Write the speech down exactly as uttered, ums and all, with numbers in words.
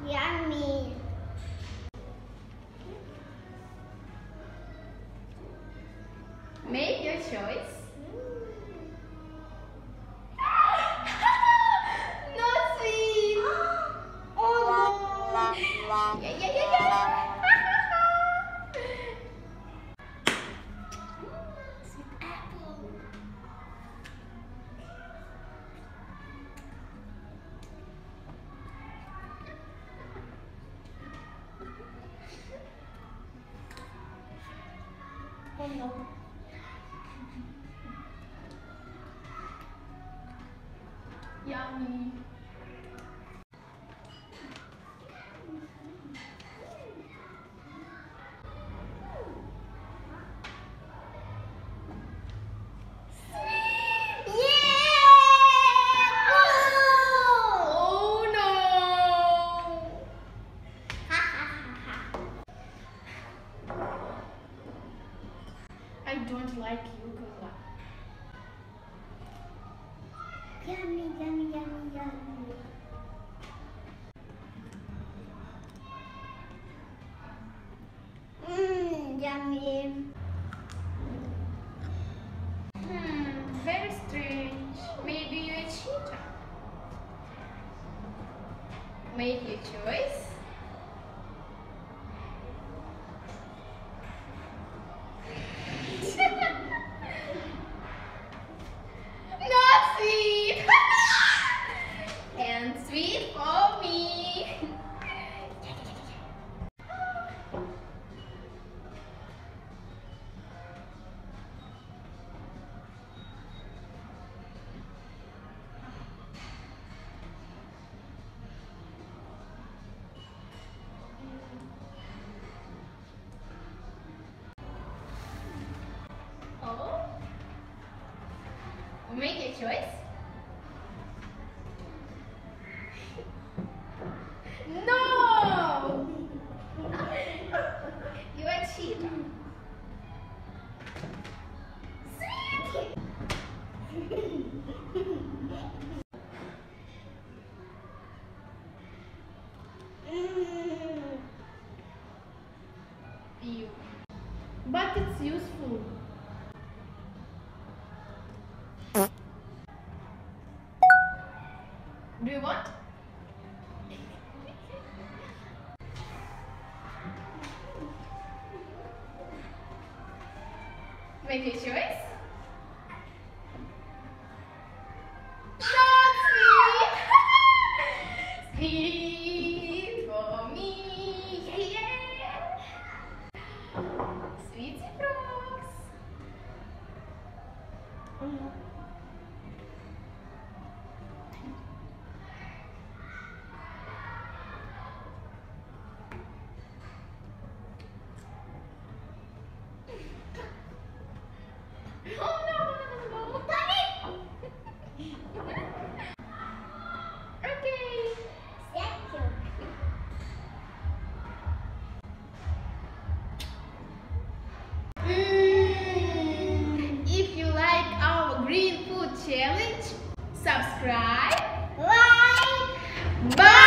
Yummy. Make your choice. Not sweet. Oh no. Yeah, yeah, yeah, yeah. Sweet apple. Oh no. Yummy. I don't like yogurt. Yummy, yummy, yummy, yummy. Mmm, yummy. Hmm, very strange. Maybe you're a cheater. Make your choice. Not sweet. And sweet for me. Oh, make a choice. No, you are a cheater. Sweet. Mmm. You, but it's useful. Do you want? Make your choice. Not sweet. Sweet for me. Yeah, yeah. Sweet frogs. Oh no, no, no, no. Okay. Thank you. Mm, if you like our green food challenge, subscribe. Like. Bye.